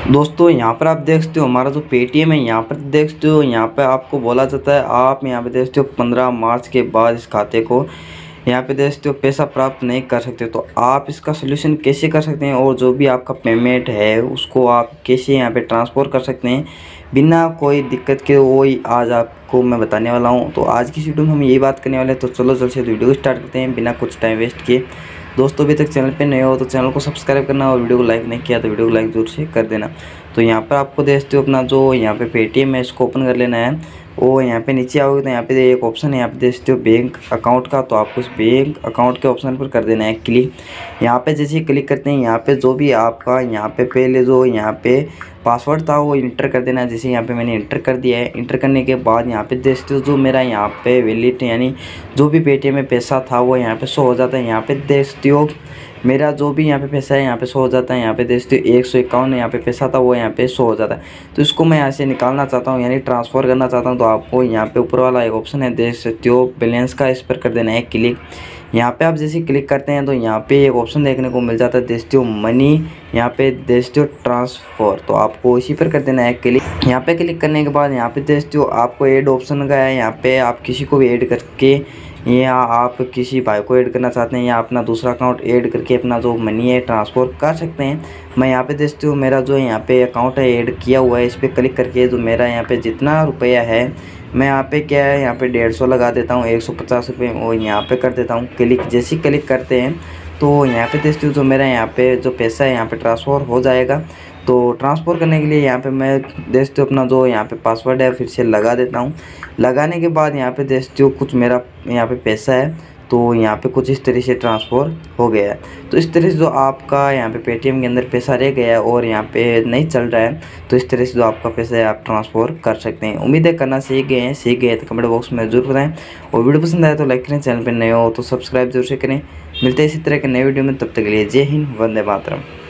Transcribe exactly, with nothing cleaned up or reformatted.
दोस्तों यहाँ पर आप देख सकते हो हमारा जो पेटीएम है, यहाँ पर देख सकते हो यहाँ पे आपको बोला जाता है आप यहाँ पे देख सकते हो पंद्रह मार्च के बाद इस खाते को यहाँ पे देख सकते हो पैसा प्राप्त नहीं कर सकते। तो आप इसका सोल्यूशन कैसे कर सकते हैं और जो भी आपका पेमेंट है उसको आप कैसे यहाँ पे ट्रांसफ़र कर सकते हैं बिना कोई दिक्कत के, वही आज आपको मैं बताने वाला हूँ। तो आज की वीडियो में हम यही बात करने वाले हैं। तो चलो जल्द से वीडियो को स्टार्ट करते हैं बिना कुछ टाइम वेस्ट किए। दोस्तों अभी तक चैनल पे नए हो तो चैनल को सब्सक्राइब करना और वीडियो को लाइक नहीं किया तो वीडियो को लाइक जरूर से कर देना। तो यहाँ पर आपको देखते हो अपना जो यहाँ पे पेटीएम है इसको ओपन कर लेना है। वो यहाँ पे नीचे आओगे तो यहाँ पे एक ऑप्शन है, यहाँ पे देखते हो बैंक अकाउंट का। तो आपको इस बैंक अकाउंट के ऑप्शन पर कर देना है क्लिक। यहाँ पे जैसे क्लिक करते हैं यहाँ पे जो भी आपका यहाँ पे पहले जो यहाँ पे पासवर्ड था वो इंटर कर देना है। जैसे यहाँ पे मैंने इंटर कर दिया है। इंटर करने के बाद यहाँ पे देखते हो जो मेरा यहाँ पे वैलिड यानी जो भी पेटीएम में पैसा था वो यहाँ पे शो हो जाता है। यहाँ पे देखते हो मेरा जो भी यहाँ पे पैसा है यहाँ पे शो हो जाता है। यहाँ पे देखते हो एक सौ इक्यावन यहाँ पे पैसा था वो यहाँ पे शो हो जाता है। तो इसको मैं यहाँ से निकालना चाहता हूँ यानी ट्रांसफ़र करना चाहता हूँ। तो आपको यहाँ पे ऊपर वाला एक ऑप्शन है देख सकते हो बैलेंस का, इस पर कर देना है क्लिक। यहाँ पे आप जैसे क्लिक करते हैं तो यहाँ पे एक ऑप्शन देखने को मिल जाता है देखते हो मनी, यहाँ पे देखते हो ट्रांसफ़र। तो आपको इसी पर कर देना है क्लिक। यहाँ पे क्लिक करने के बाद यहाँ पे देखते हो आपको ऐड ऑप्शन का है। यहाँ पे आप किसी को भी ऐड करके या आप किसी भाई को ऐड करना चाहते हैं या अपना दूसरा अकाउंट ऐड करके अपना जो मनी है ट्रांसफ़र कर सकते हैं। मैं यहाँ पे देखते हूँ मेरा जो यहाँ पे अकाउंट है ऐड किया हुआ है, इस पर क्लिक करके जो मेरा यहाँ पे जितना रुपया है मैं यहाँ पे क्या है यहाँ पे डेढ़ सौ लगा देता हूँ, एक सौ पचास रुपये वो यहाँ पे कर देता हूँ क्लिक। जैसे ही क्लिक करते हैं तो यहाँ पे देखते हो जो मेरा यहाँ पे जो पैसा है यहाँ पे ट्रांसफ़र हो जाएगा। तो ट्रांसफ़र करने के लिए यहाँ पे मैं देखते हो अपना जो यहाँ पे पासवर्ड है फिर से लगा देता हूँ। लगाने के बाद यहाँ पे देखते हो कुछ मेरा यहाँ पे पैसा है तो यहाँ पे कुछ इस तरह से ट्रांसफ़र हो गया है। तो इस तरह से जो आपका यहाँ पे पेटीएम के अंदर पैसा रह गया है और यहाँ पे नहीं चल रहा है तो इस तरह से जो आपका पैसा है आप ट्रांसफ़र कर सकते हैं। उम्मीद है करना सीख गए हैं। सीख गए तो कमेंट बॉक्स में जरूर बताएं और वीडियो पसंद आए तो लाइक करें, चैनल पर नए हो तो सब्सक्राइब जरूर से करें। मिलते हैं इसी तरह के नए वीडियो में, तब तक के लिए जय हिंद, वंदे मातरम।